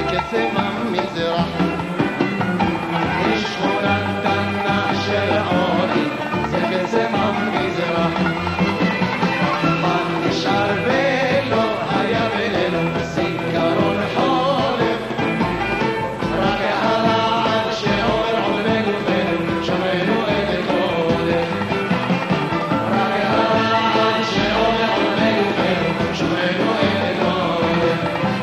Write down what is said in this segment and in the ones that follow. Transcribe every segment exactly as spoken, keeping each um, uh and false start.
בקצב המזרח לשכונה קטנה של עוני, זה קצב המזרח. מה נשאר ולא היה בינינו זיכרון חולף, רק הרעד שעובר עוד בגופנו שמענו את הקודם. רק הרעד שעובר עוד בגופנו שמענו את הקודם.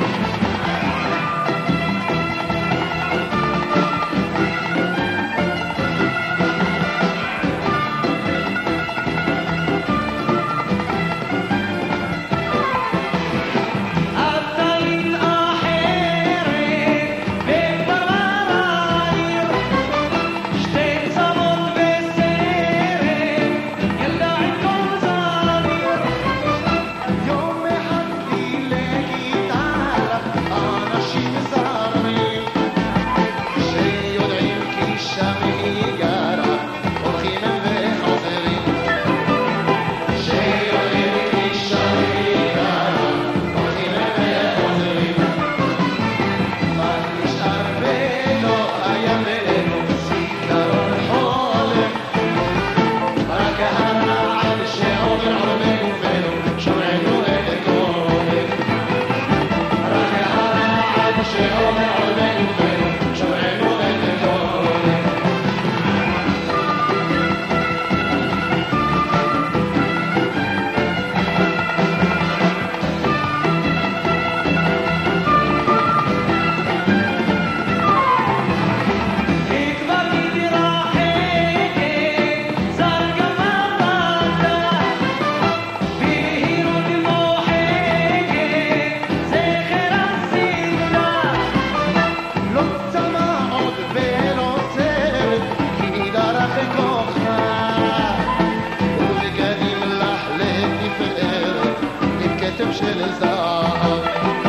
של זהב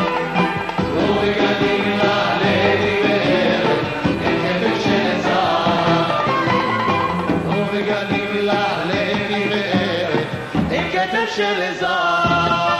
ובגדים לחלתי בערב עם כתף של זהב ובגדים לחלתי בערב עם כתף של זהב